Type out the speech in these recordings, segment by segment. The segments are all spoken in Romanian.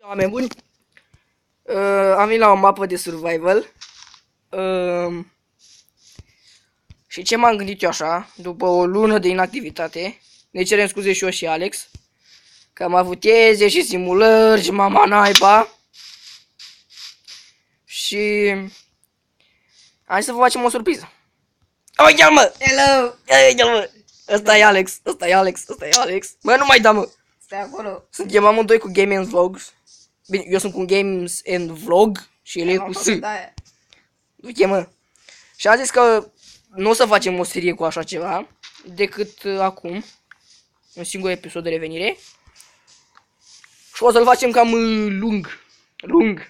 Oameni buni, am venit la o mapă de survival și ce m-am gândit eu așa, după o lună de inactivitate, ne cerem scuze și eu și Alex, că am avut teze și simulări și mama naiba și hai să vă facem o surpriză. Uite-l mă! Hello! Uite-l mă! Ăsta e Alex, ăsta e Alex, ăsta e Alex. Bă, nu mai da mă! Stai acolo. Suntem amândoi cu Game and Vlogs. Bine, eu sunt cu Games and Vlog și el e cu S. Uite mă. Și a zis că nu o să facem o serie cu așa ceva decât acum. Un singur episod de revenire. Și o să-l facem cam lung.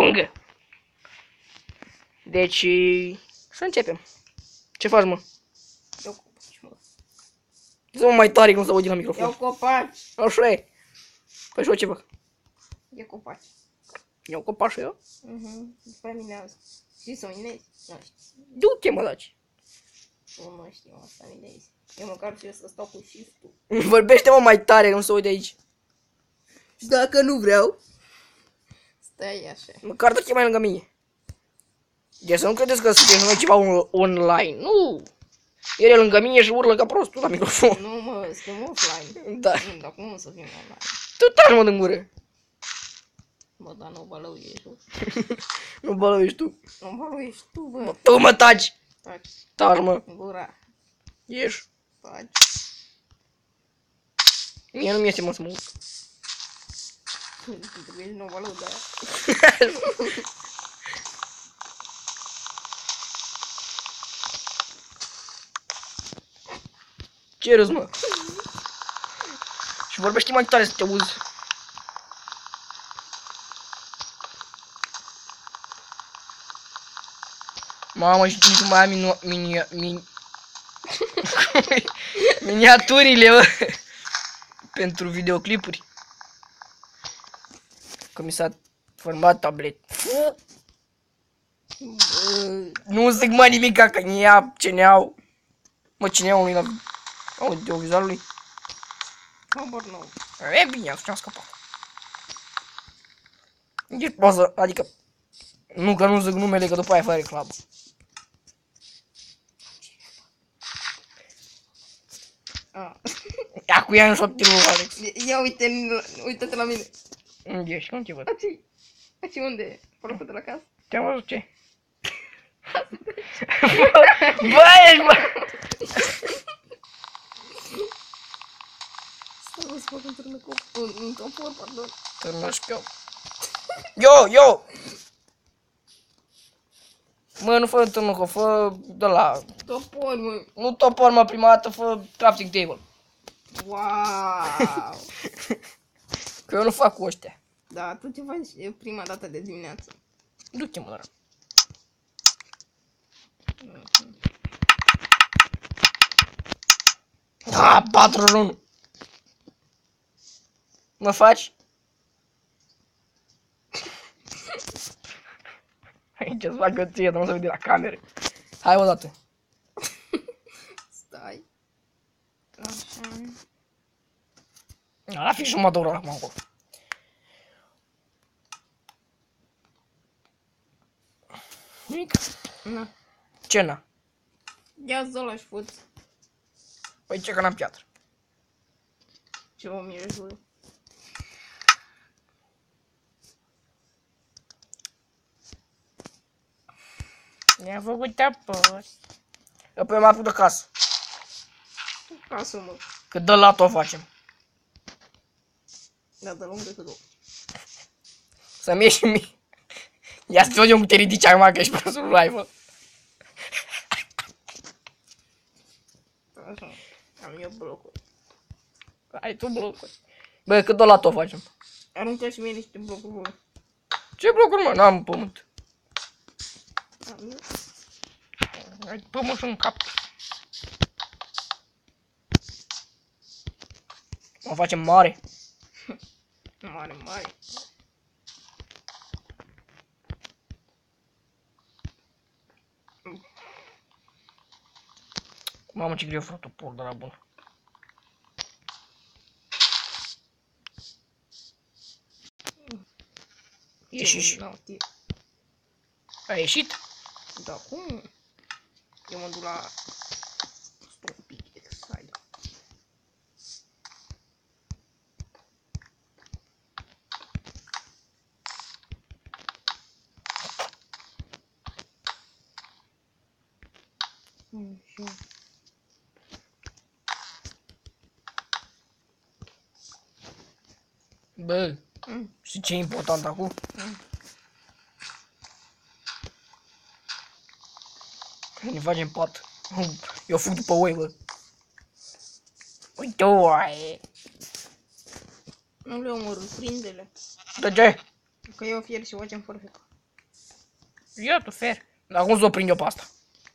Deci, să începem. Ce faci, mă? Iau copaci, mă. Zi-mă mai tare că nu se aude la microfon. Iau copaci. Așa e. Păi și eu ce fac? Ia copaci. Iau copaci și eu? După mine azi. Știi să minezi? Nu știu. Du-te, mă, daci. Nu știu asta minezi. Eu măcar știu să stau cu shift-ul. Vorbește, mă, mai tare, că nu se aude aici. Și dacă nu vreau, Stai așa. măcar te mai lângă mine. Deci să nu credeți că sunteți noi ceva online. Nu. El e lângă mine și urlă ca prostul la microfon. Nu mă, suntem offline. Da. Nu, dar cum să fim online? Tu taci, mă, din gură. Bă, dar nu bălăuiești tu. Nu bălăuiești tu. Nu bălăuiești tu, bă. Tu, mă, taci. Taci. Taci, mă. Gura. Ieși. Taci. Mie nu-mi iese, mă, să mă urc. Trebuie nu bălău, da. Ce râzi, mă? Și vorbește mai tare să te auzi. Mamă, și nici nu mai am miniaturile, mă. Pentru videoclipuri. Că mi s-a format tablet. Nu zic, mă, nimica, că ne-ia ce ne-au. Mă, cine iau la audiovizualului? Habar nu. E bine, atunci am scăpat. E poză, adică... Nu, că nu zic numele, că după aia fără reclamă. Ia cu ea în șoptilul, Alex. Ia uite-te la mine. Unde ești? Cum te văd? Aci unde? Porcă de la casă? Te-am văzut ce? Bă, ești, bă! Stai, mă, să fac un târnăcop. Un topor, pardon. Târnășchiu. Yo! Mă, nu fă târnăcop, fă de la... Topor, mă. Nu topor, mă, prima dată, fă crafting table. Wow! Că eu nu fac cu ăștia. Da, tu ce faci prima dată de dimineață? Du-te, mă, dar. Ah, 4-1. Mă faci? Aici îți fac eu ție, dar nu se vede la camere. Hai o dată. Stai. Așa. La fi jumătate de oră acum acolo. Nimic. Na. Ce na? Ia zola și fut. Păi ce că n-am piatră. Ce mă mire jur. Ne-a făcut apă. Apoi m-a făcut de casă. Casă, mă. Că de la o facem. Da, de lungă cât o. Să-mi ieși mie. Ia să vedem cum te ridici acum că ești pe survival. Așa. Am eu blocuri. Ai tu blocuri. Bă, cât de la o facem. Aruncă și mie niște blocuri, bă. Ce blocuri, mă? N-am pământ. Am eu. Ai pământ în cap. O facem mare. Mare, mare. Mamă, ce greu fără topor de la bun. Ieși. Nu, tir. A ieșit? Da, cum? Eu mă duc la... Stai un pic, excited. Bă, știi ce e important acum? Ne facem pat. Eu fug după oi, bă. Uite oaie. Nu le omor, prinde-le. De ce? Că eu fier și facem perfect. Ia tu fer. Dar cum să o prind eu pe asta?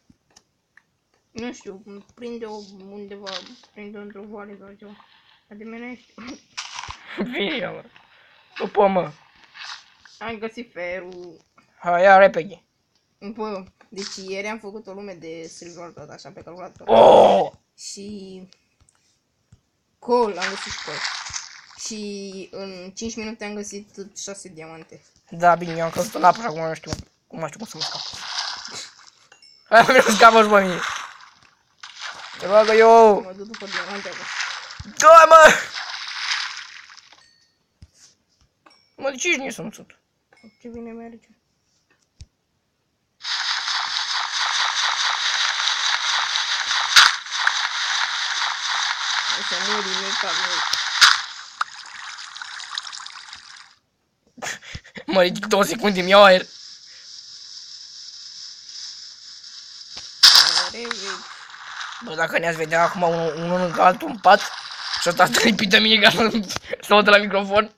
Nu știu, prinde-o undeva, prinde-o într-o vale sau ceva. Ademenești. Fie, mă. După, mă. Am găsit ferul. Hai, ia repede. Bă, deci ieri am făcut o lume de silver tot așa pe calculator. Oh! Și... Col, am găsit col. Și în 5 minute am găsit 6 diamante. Da, bine, eu am căzut în apă și acum nu știu cum să mă scap. Hai, mă, nu scapă-și pe mine. Te roagă eu. Mă duc după diamante acum. Dă-i, mă! Mă, de ce ești nesămțut? Ce bine merge. O să mori, nu-i ca noi. Mă ridic 2 secunde, îmi iau aer. Bă, dacă ne-ați vedea acum unul în altul în pat și ăsta stă lipit de mine ca să audă la microfon.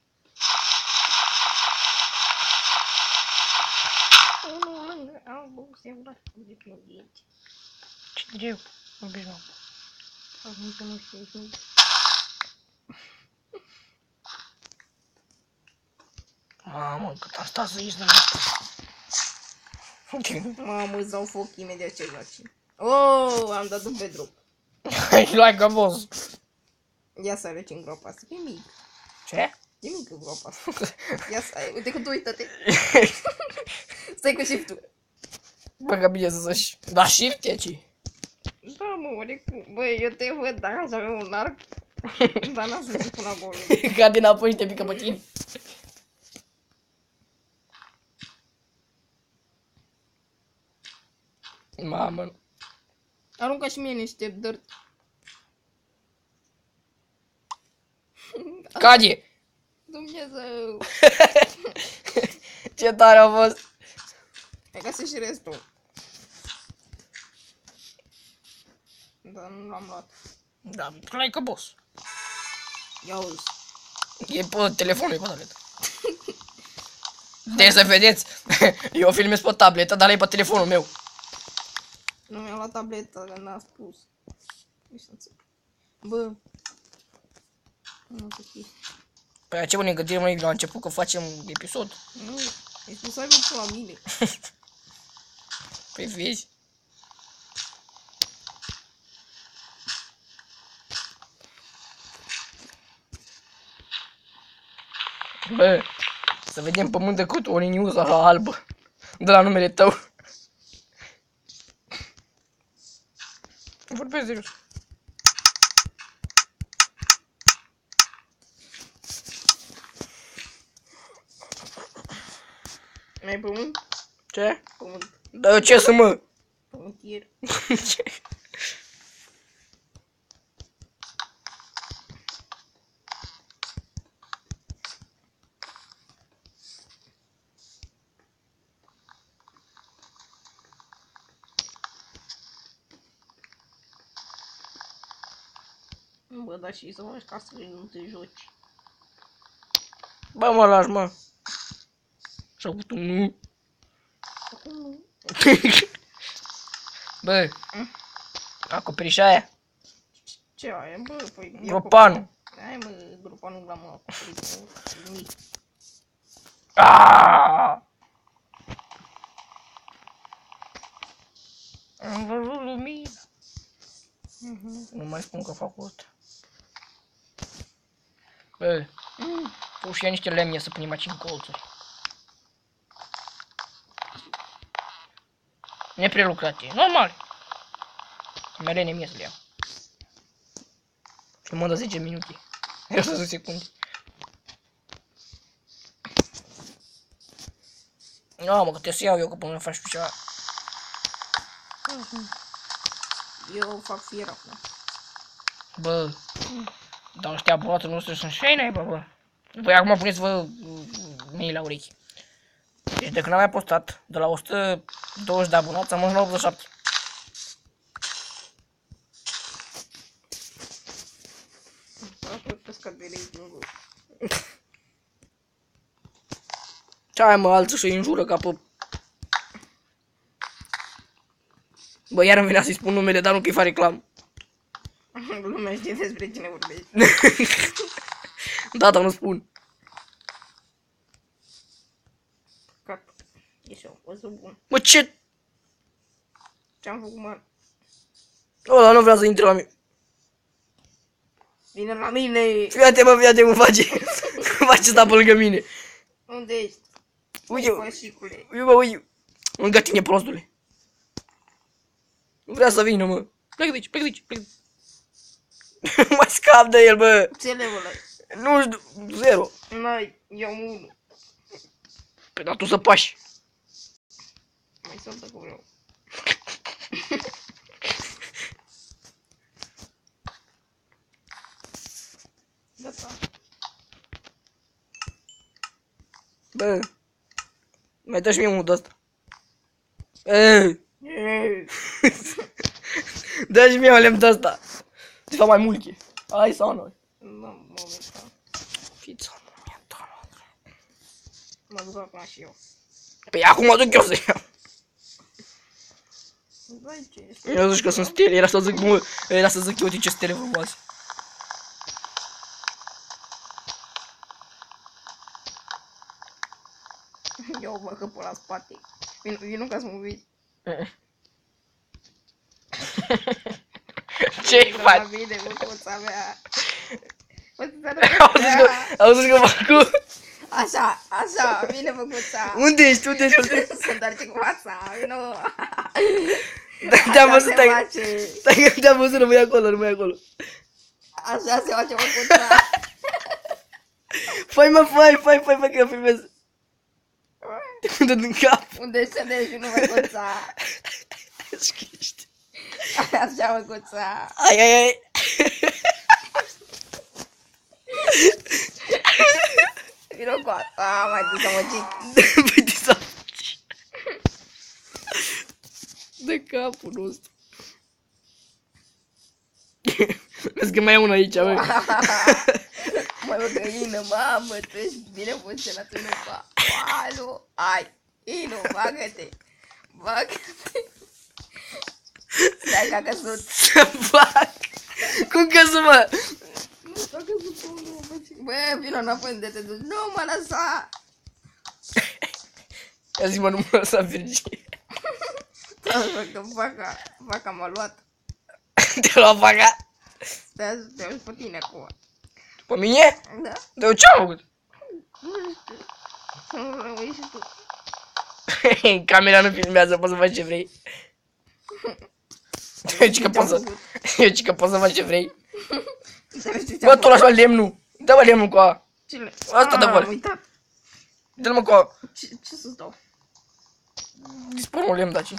Unul lângă, albul, semblat de pinghinți. Ce greu, nu bine. Acum că nu știu. Mamă, cât am stat să ieși de la... Mamă, îți dau foc imediat ce joci. Oh, am dat un pe drop. Like a boss. Ia să arăci în groapa asta. E mic. Ce? E mică groapa asta. Ia să ai. Uite că tu uită-te. Stai cu shift-ul. Bă, că bine să să-și... Da, shift e ce? Da, mă, oarecum. Băi, eu te văd, dacă să avem un arc. Dar n-am să zic până acolo. Cade înapoi și te pică pe tine. Mamă. Arunca și mie niște dirt. Cade! Dumnezeu. Ce tare a fost! Hai ca să și restul. Dar nu l-am luat. Da, like a boss. Ia uzi. E pe telefonul, e pe tabletă. Deci să vedeți, eu filmez pe tabletă, dar e pe telefonul meu. Nu mi-am luat tableta, că n-a spus. Bă. Nu să fie. Păi ce bă ne gândim noi la început că facem episod? Nu, ai spus să aibă până la mine. Păi vezi? Bă, să vedem pământ de cât o liniuță albă de la numele tău. Vorbesc serios. Mai pământ? Ce? Pământ. Dar eu ce să mă? Pământier. Bă, dar și să faci ca să nu te joci. Bă, mă lași, mă. Și-au făcut un nu. Acum nu. Bă, acoperișa aia. Ce aia, bă? Păi... Gropanul. Hai mă, gropanul l-am acoperit. Nimic. Aaaa! Am văzut lumina. Nu mai spun că fac asta. Bă, tu și ia niște lemne să punem aici în colțuri. Neprelucrate. Normal. Merene mie să le iau. Și mă dă 10 minute. 100 secunde. Nu, mă, că te să iau eu, că până faci pe ceva. Eu fac fier acum. Bă, dar ăștia abonații noștri sunt și ai naiba, bă. Voi acum puneți-vă mâini la urechi. Deci de când am mai postat, de la 120 de abonați, am ajuns la 87. Ce ai, mă, alții și-i înjură ca pe... Bă, iar îmi venea să-i spun numele, dar nu că-i fac reclamă. Lumea știe despre cine vorbești. Da, dar nu spun. Cat. Ești o zi bun. Mă, ce? Ce-am făcut, mă? Ăla nu vrea să intre la mine. Vine la mine! Fii-te, mă, cum face. Cum face ăsta pe lângă mine. Unde ești? Uite, Pășicule. uite, mă, uite. Lângă tine, prostule. Nu vrea să vină, mă. Plecă de aici, plecă de aici, plecă de aici. Mai scap de el, bă. Ce level ai? Nu știu, 0. N-ai, eu 1. Păi, dar tu să pași. Mai saltă cu vreau. Gata. Bă. Mai dă și mie unul de ăsta. Dă și mie un lemn de ăsta. De fapt mai multe. Hai sau noi. Nu, momentan. Fița momentan. Mă duc acum și eu. Păi acum mă duc eu să iau. Băi, ce ești? Eu zic că sunt stele, era să zic, mă, era să zic eu, uite ce stele frumoase. Eu văd că pe la spate. Vino ca să mă vezi. Ce-i faci? La mine, măcuța mea. Auzi că fac cu... Așa, așa, vine măcuța. Unde ești, unde ești, unde ești? Să întoarce cu fața, vino. Te-am văzut, stai că te-am văzut, rămâi acolo, rămâi acolo. Așa se face măcuța. Fai, mă, fai, că eu filmez. Unde din cap? Unde se deci, nu măcuța. Ești. Așa, măcuța. Ai. Vino cu asta, mai dezamăgit. Păi dezamăgit. De capul nostru. Vezi că mai e unul aici, băi. Mai o găină, mamă, tu ești bine poziționat în upa. Alu, ai, Inu, bagă-te. Bagă-te. Stai că a căzut. Să fac. Cum căzut, mă? Nu, s-a căzut pe unul, bă, vino înapoi unde te duci. Nu mă lăsa. Ia zi, mă, nu mă lăsa, Virginie. Că vaca m-a luat. Te-a luat vaca? Te-am pe tine acum. Pe mine? Da? De ce-am făcut? Nu știu. Să nu rămâi și tu. Camera nu filmează, poți să faci ce vrei. Eu zic că poți să faci ce vrei. Bă, tu lași lemnul. Dă-mă lemnul cu a. Ce? Asta dă-mă. Am uitat. Dă-l mă cu a. Ce să-ți dau? Dispar un lemn, daci.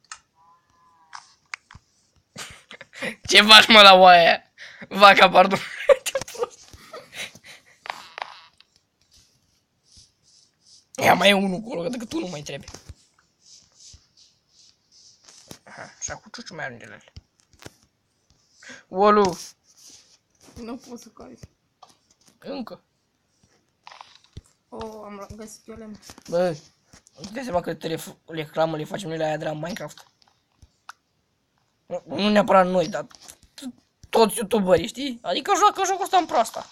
Ce faci, mă, la oaia aia? Vaca, pardon. Ia, mai e unul acolo, că decât tu nu mai trebuie. Aha, și acum ciuciu mai ajunge la ele. Olu! Nu pot să cazi. Încă. Oh, am găsit eu lemn. Bă, îți dai seama că reclamă le facem noi la aia de la Minecraft. Nu neapărat noi, dar toți youtuberii, știi? Adică joacă jocul ăsta în proasta.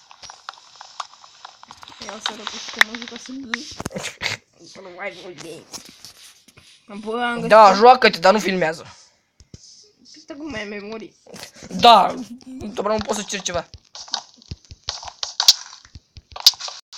Ia să răpăște muzica să nu mai vorbi. Bă, am găsit. Da, joacă-te, dar nu filmează. Stai cum mai ai memorii. Da, doar nu pot să cer ceva.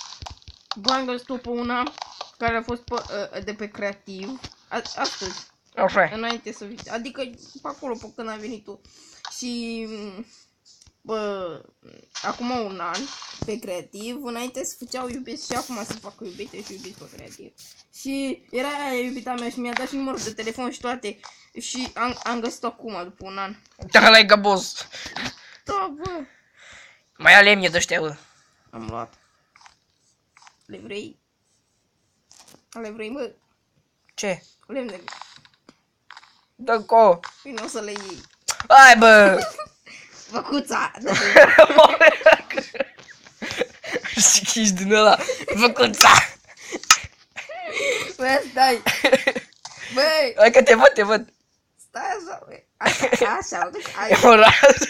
Bă, am găsit-o pe una care a fost de pe creativ. Astăzi. Așa e. Înainte să vii. Adică pe acolo, pe când ai venit tu. Și... Bă, acum un an, pe creativ, înainte se făceau iubiți și acum se fac iubite și iubiți pe creativ. Și era aia iubita mea și mi-a dat și numărul de telefon și toate. Și am găsit-o acum, după un an. Da, like a boss. Da, bă. Mai ia lemne de-aștia, bă. Am luat. Le vrei? Le vrei, bă? Ce? Lemnele. Dă-co. Vino să le iei. Hai, bă. Făcuța! Și ești din ăla. Făcuța. Bă, stai! Băi! Hai că te văd, te văd. Stai așa, băi! Așa, E o rază.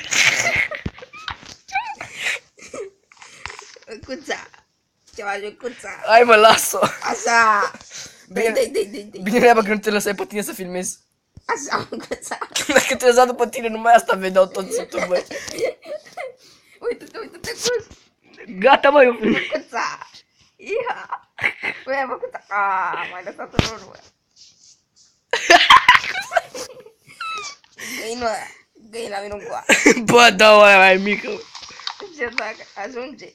Făcuța! Ceva făcuța! Hai, mă, las-o. Așa! Bine, Dai! bine treaba că nu te lăsai pe tine să filmezi. Așa, făcuța! Dacă te lăsa după tine, numai asta vedeau toți YouTube. Uite-te cum! Gata, mă, eu filmez. Făcuța! Ia! Băi, făcuța! Aaa, m-ai lăsat în urmă! Găina vine în coa! Bă, da, o aia mai mică. Ce dacă ajunge?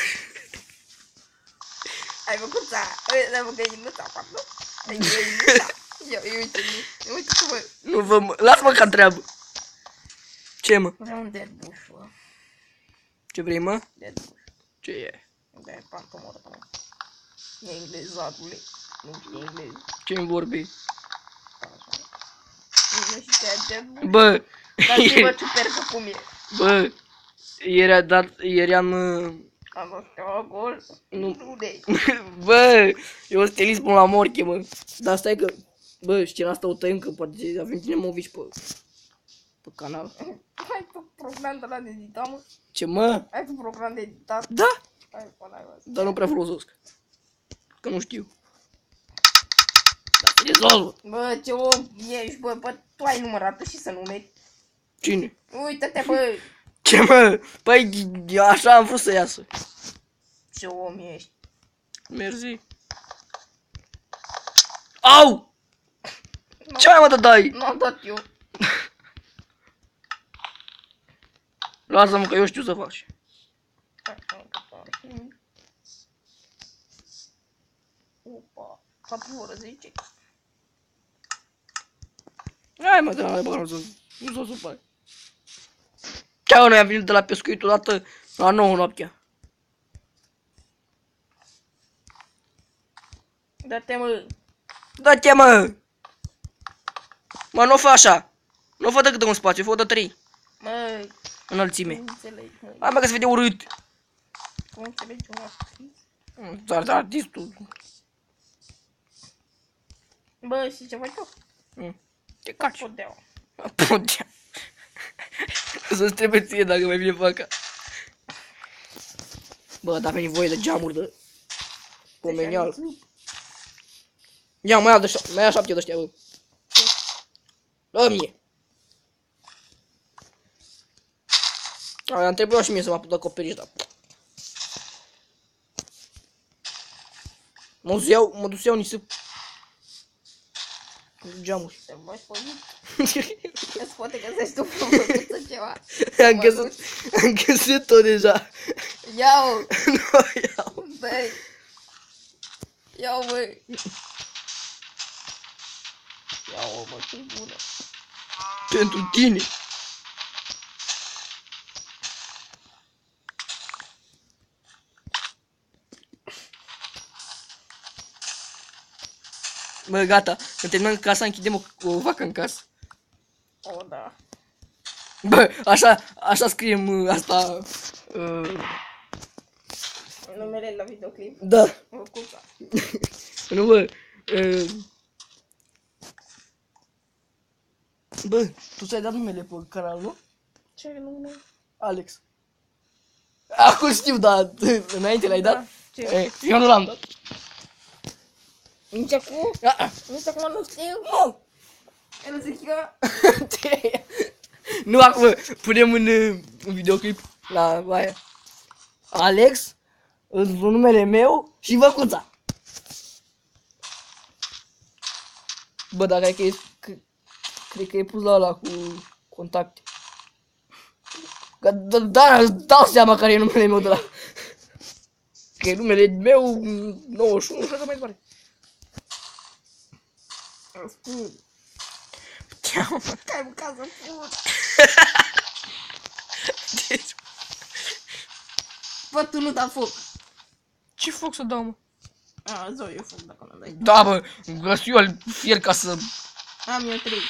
Ai făcut ai făcut găinuța, pardon? Ai găinuța. Uite tu, bă. Nu vă, mă. Lasă-mă că întreabă. Ce, mă? Vreau un deadbush, bă. Ce vrei, mă? Deadbush. Ce e? Da, e pantomoră, mă. E englezatule. Nu știu englez. Ce-mi vorbi? Nu știu ce e deadbush. Bă. Dar zi, bă, ciupercă cum e. Bă. Ieri am... Am văzut gol. Nu. de. Bă. Eu stilist până la morche, mă. Dar stai că... Bă, scena asta o tăiem că poate avem tine movici pe canal. Ai tu program de la de editat, mă? Ce, mă? Ai tu program de editat? Da. Hai, până ai văzut. Dar nu prea folosesc. Că nu știu. Dar se rezolvă. Bă, ce om ești, bă, tu ai numărat și să numeri. Cine? Uită-te, bă, Ce, mă? Păi, așa am vrut să iasă. ce om ești. Merzi. Au! Ce mai mă dai? Nu am dat eu. Lasă-mă că eu știu să faci. Opa, 4 oră 10. Hai, mă, de la bă, nu s-o supăr. Ceau, noi am venit de la pescuit odată la 9 noaptea. Dă-te, mă. Da-te, mă! Mă, nu fă așa. Nu fă decât de un spațiu, fă de 3 Mă, înălțime. nu înțelegi, mă. Hai, mă, că se vede urât. Nu înțelegi un artist. Dar artistul. Bă, și ce faci eu? Te caci. Podeaua. Podea. Să-ți trebuie ție dacă mai vine vaca. Bă, dar veni voie de geamuri de pomenial. Ia, mai ia 7 de ăștia, bă. Dă-mi. Am trebuit și mie să mă apuc de acoperiș, dar... Mă dus iau niște... geamuri. Te mai spălit. Îți poate găsești tu făcuță ceva. Am găsit-o deja. Ia-o. Nu iau. Băi. Ia-o, băi. Ia-o, bă, ce bună. Pentru tine. Bă, gata. Când terminăm casa, închidem o vacă în casă. O, da. Bă, așa scriem asta. Numele la videoclip. Da. Făcuța. Nu, bă. Bă, tu ți-ai dat numele pe canal, nu? Ce nume? Alex. Acum știu, dar înainte l-ai dat? Ce? Eu nu l-am dat. Nici acum? Nici acum nu știu. El zic eu. Nu acum, punem în videoclip la aia. Alex, numele meu și văcuța. Bă, dacă ai Cred că e pus la ăla cu contacte. Da, dau seama care e numele meu de la... Că e numele meu 91 și așa mai departe. Spun. Ai mâncat să spun. Deci... Bă, tu nu da foc. Ce foc să dau, mă? A, zău, eu foc dacă nu dai. Da, bă, găsi eu fier ca să... Am eu 3.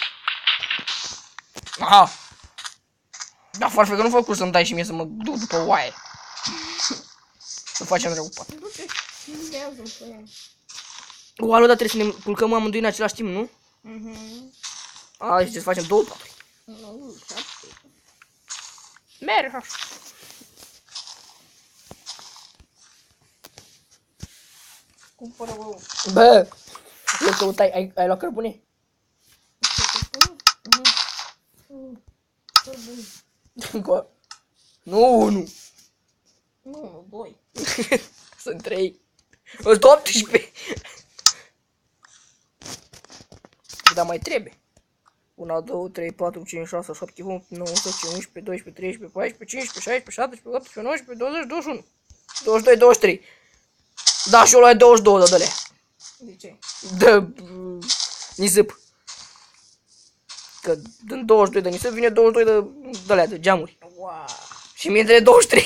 Aha. Da, foarte că nu fac cum să-mi dai și mie să mă duc după oaie. Să facem rău pat. Du-te, filmează pe ea. O, alo, dar trebuie să ne culcăm amândoi în același timp, nu? Mhm. A, și trebuie să facem 2 paturi. Nu, 7. Merg așa. Cumpără ouă. Bă, eu căutai, ai luat cărbune? Nu, unu. Nu, 2. Sunt 3. Sunt 18. Dar mai trebuie. 1, 2, 3, 4, 5, 6, 7, 8, 9, 10, 11, 12, 13, 14, 15, 16, 17, 18, 19, 20, 21, 22, 23. Da, și eu luai 22 de alea. De ce? De nisip. Că din 22 de nisip vine 22 de alea, de geamuri. Wow. Și mie de 23.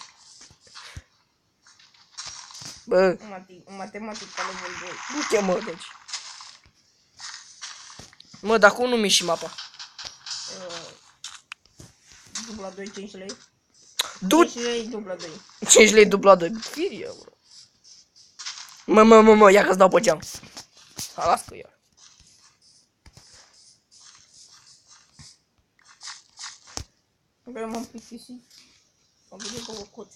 Bă, Matematica level 2. du-te, mă, deci. Mă, dar cum nu mi și mapa? Dubla 2, 5 lei. Du 5 lei, dubla 2. 5 lei dubla 2. Firie, bro. Mă, ia că-ți dau pe geam. A, las că iar. Vreau m-am plictisit. Am venit cu o coțe.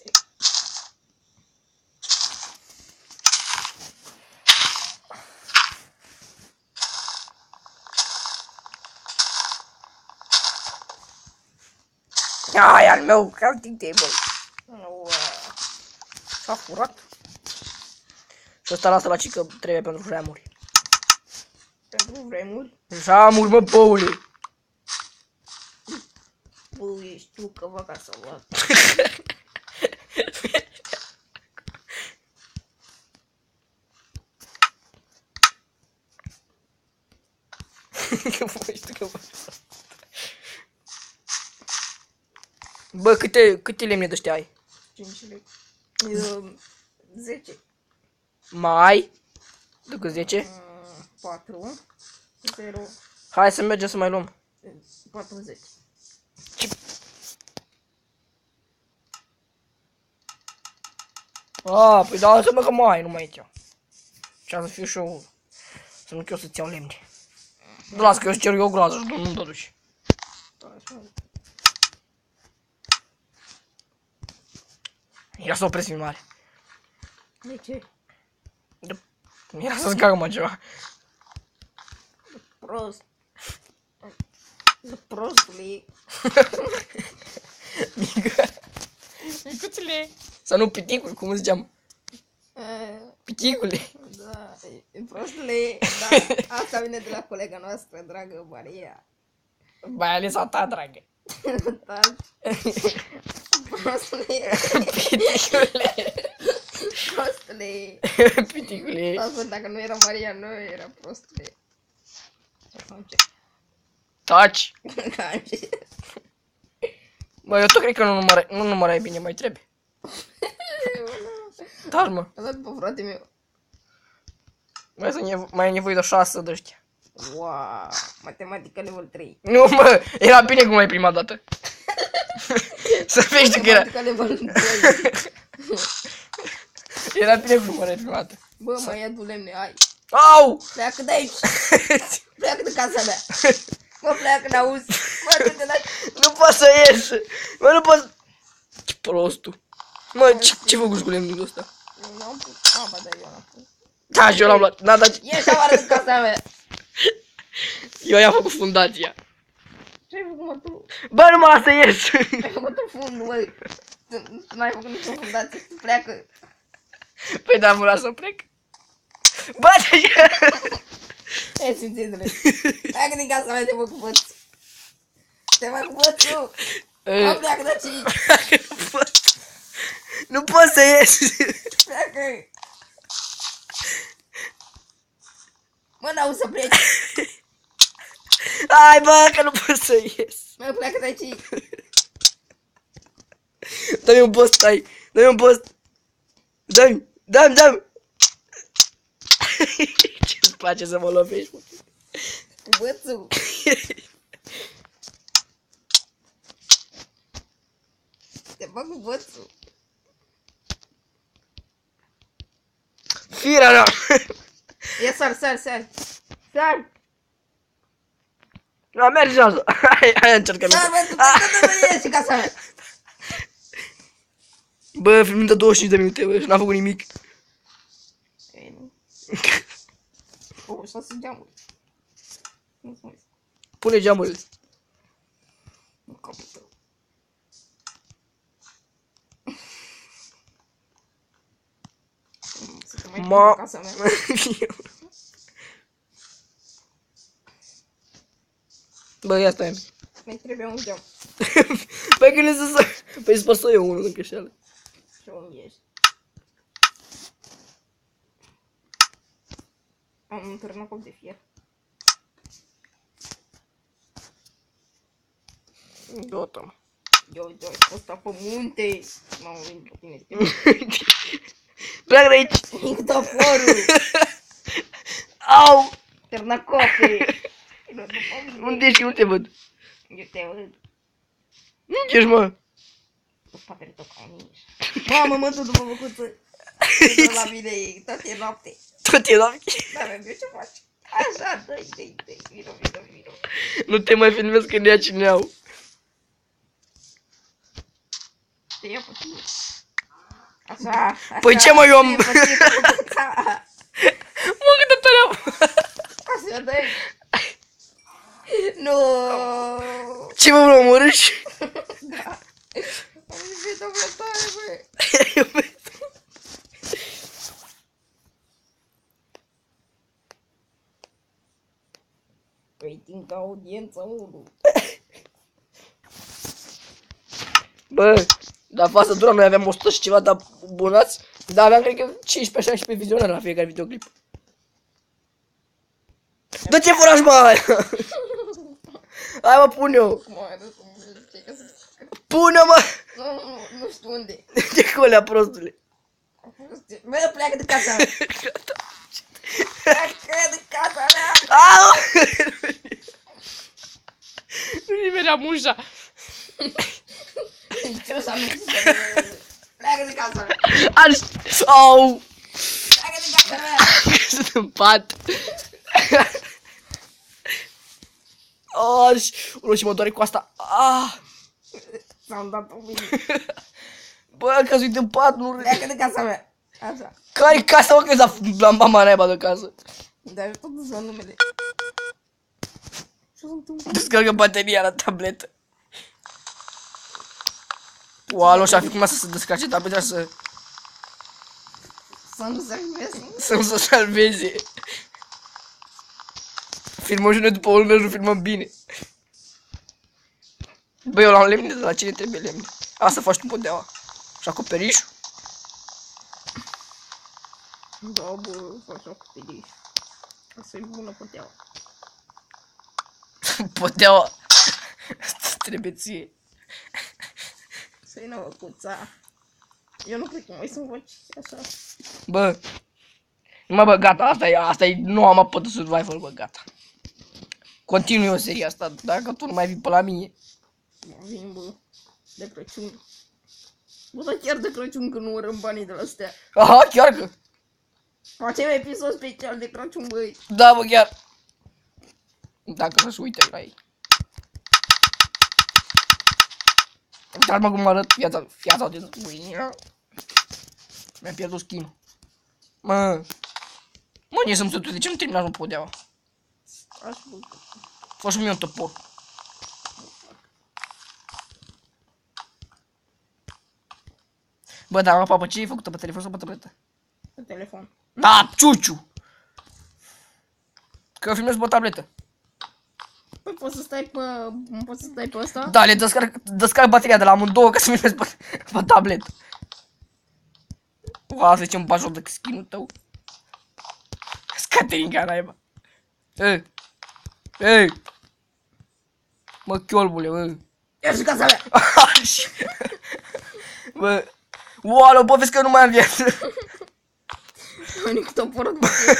Ai, al meu, crafting table. Wow. S-a furat. Și ăsta lasă la cică trebuie pentru vremuri. Pentru vremuri. Jamuri, mă, băule. Bă, ești tu că vă ca să luat. Bă, câte lemne de-aștia ai? 5 lei. 10. Mai? După 10? 4. 0. Hai să mergem să mai luăm. 40. A, păi da, să mă că mai, nu mai aici. Și să fiu și eu. Să nu eu să-ți iau lemne. Las că eu îți cer eu groază și nu-mi dă duci. Ia să opresc filmare. De ce? Ia să-ți cagă mă ceva. Prost. Prostule. Micuțule. Să nu piticul, cum ziceam. Piticule. Da, e prostule. Da, asta vine de la colega noastră, dragă Maria. Mai ales a ta, dragă. Da. Prostule. Piticule. Prostule. Piticule. Asta dacă nu era Maria, nu era prostule. Taci. Bă, eu tot cred că nu numărai bine, mai trebuie. Dar, mă. A dat după frate meu. Mai e nevoie de 6 de ăștia. Wow, matematică level 3. Nu, mă, era bine cum ai prima dată. Să vezi tu că era. Matematică level 2. Era bine cum ai prima dată. Bă, mai ia du lemne, hai. Au! Pleacă de aici. Pleacă de casa mea. Mă, pleacă, n-auzi. Mă, du-te la... Nu pot să ies. Mă, nu pot. Ce prostul. Mă, ce făcuși cu lemnul ăsta? Eu n-am pus. A, ba da, eu n-am pus. Da, și eu l-am luat. N-a dat. Ieși afară din casa mea. Eu i-am făcut fundația. Ce-ai făcut, mă, tu? Bă, nu mă lasă ies. Ai făcut un fund, mă. Tu n-ai făcut nicio fundație. Tu pleacă. Păi da, mă las să plec. Bă, ce... Hai simțitele. Pleacă din casa mea, te mă cu bățul. Te mă cu bățul. Mă, pleacă de aici. Nu pot să ies. Pleacă. Mă, n-auzi să pleci. Hai, bă, că nu pot să ies. Mă, pleacă de aici. Dă-mi un post, hai. Dă-mi un post. Dă-mi. Ce-ți place să mă lovești, mă? Cu bățul. Te bag cu bățul. Firea mea. Ia sar. Sar. Da, mergi așa. Hai, încercă-mi. Sar, bă, tu nu mă ieși casa mea. Bă, filmul de 25 de minute, bă, și n-a făcut nimic. Ei, nu. O, 6 geamuri. Nu sunt. Pune geamurile. Nu capul tău. Să te mai pun în casa mea. Bă, ia stai. Mi trebuie un geam. Păi când să... Păi spăr să eu unul în cășeală. Și unde ești? Am un târnăcop de fier. Gata. Eu fost pe munte. M-am venit pe tine. Pleacă de aici. Nictoforul. Au! Târnăcope. Unde ești? Nu te văd. Eu te văd. Unde ești, mă? Cu spatele tău ca un miș. Mamă, mă, tu după făcuță. Uite la mine, tot e noapte. Tot e noapte. Da, eu ce faci? Așa, dă-i, vino. Nu te mai filmez când ia cine au. Te ia pe tine. Așa. Păi ce, mă, eu am... Mă, cât de tare am... așa, dă-i. Nu. Ce, mă omorâși? Da. Am iubit o plătare, bă. Rating ca audiență 1. Bă, dar față dura, noi aveam 100 și ceva de abonați, dar aveam, cred că, 15-16 vizionări la fiecare videoclip. Dă-te furaș, mă! Hai, mă, pun eu! Pune, mă! Nu știu unde. De colea, prostule! Bă, pleacă de casa mea! Pleacă de casa mea! Au! Nu nimerea mușa. Ce să nu pleacă de casa mea! Arș! Au! Pleacă de casa mea! Sunt în pat! Arș! Unu și mă doare cu asta! Ah! S-am dat o mine. Bă, am căzuit în pat, nu... Pleacă de casa mea! Așa. Care-i casa, mă, că la mama naiba de casă? Dar eu tot îți dau numele. Ce s-a întâmplat? Descarcă bateria la tabletă. Alo, și-a fi cum să se descarce tableta să Să nu se vezi. nu se salveze. Filmăm și noi după urmă, nu filmăm bine. Bă, eu l-am lemne, de la cine trebuie lemne? Asta faci tu podeaua. Și acoperișul. Da, bă, faci acoperiș. Asta e bună poteaua. Podeaua. Trebuie ție. Să-i năvăcuța. Eu nu cred că mai sunt voci așa. Bă. Mă, bă, gata, asta e noua mapă de survival, bă, gata. Continui o serie asta, dacă tu nu mai vii pe la mine. Vin, bă, de Crăciun. Bă, dar chiar de Crăciun că nu urăm banii de la astea. Aha, chiar că. Facem episod special de Crăciun, băi. Da, bă, chiar. Dacă să-și uite la ei. Dar mă cum arăt viața de mâine. Mi-am pierdut skin. Mă, nie să-mi sătui, de ce nu terminați un podeaua? Așa, bă. Fă și mie un topor. Bă, dar mă, papă, ce ai făcut pe telefon sau pe tabletă? Pe telefon. Da, ciuciu! Că filmez pe o tabletă. Păi poți să stai pe ăsta? Da, le descarc bateria de la amândouă ca să filmez pe tabletă. Ua, să zicem bajul de skin-ul tău. Scaterin ca naiba. Ei! Mă, chiolbule, Ia și casa mea! Bă, oală, bă, vezi că nu mai am viață. Veni cu toporul.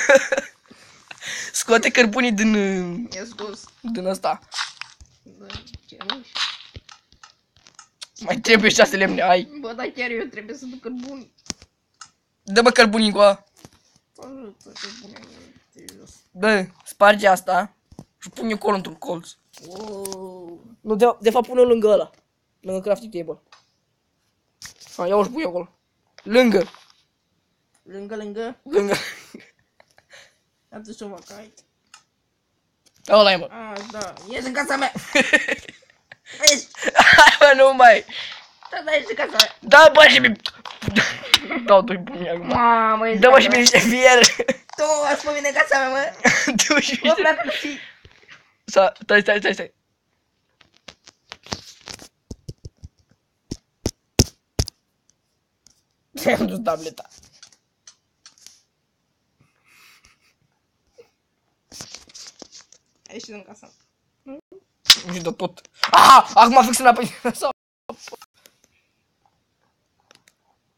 Scoate cărbunii din... I-a scos. din ăsta. Da, ce nu știu. Mai trebuie 6 lemne, ai. Bă, dar chiar eu trebuie să duc cărbuni. Dă-mă cărbunii cu a. Ajută, cărbune, serios. Bă, sparge asta și pune acolo într-un colț. Wow. Nu, de fapt pune lângă ăla. Lângă crafting table. Ha, ia-o și pune acolo. Lângă. Lângă. Lângă. Atunci o fac aici. Ăla e, mă. Da, ieși în casa mea! Ieși! Hai, mă, nu mai. Da, ieși în casa mea! Da, bă, și mi... Dau doi buni acum. Mamă, ieși Dă-mă și mie niște fier. Tu ați pe mine în casa mea, mă! Dă-mă și Bă, niște... pleacă și... Stai. Ți-am dus tableta. Ieși în casa mea. Nu știu de tot. Aha! Acum fix înapoi. Sau